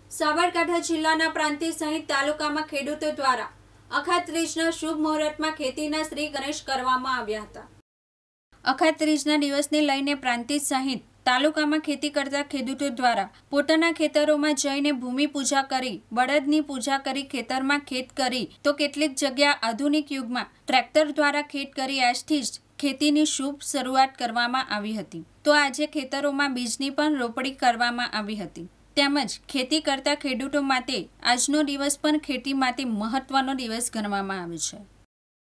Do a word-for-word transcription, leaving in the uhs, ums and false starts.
સાબરકાંઠા જિલ્લાના પ્રાંતિજ સહિત તાલુકામાં ખેડૂતો દ્વારા અખાત ત્રીજના શુભ મુહૂર્તમાં ખેતીના શ્રી ગણેશ કરવામાં આવ્યા હતા। અખાત ત્રીજના દિવસને લઈને પ્રાંતિજ સહિત તાલુકામાં ખેતી કરતા ખેડૂતો દ્વારા પોતાના ખેતરોમાં જઈને ભૂમિ પૂજા કરી બળદની પૂજા કરી ખેતરમાં ખેત કરી તો કેટલીક જગ્યા આધુનિક યુગમાં ટ્રેક્ટર દ્વારા ખેત કરી આજથી જ ખેતીની શુભ શરૂઆત કરવામાં આવી હતી। તો આજે ખેતરોમાં બીજની પણ રોપણી કરવામાં આવી હતી તેમજ ખેતી કરતા ખેડૂતો માટે આજનો દિવસ પણ ખેતી માટે મહત્વનો દિવસ ગણવામાં આવે છે।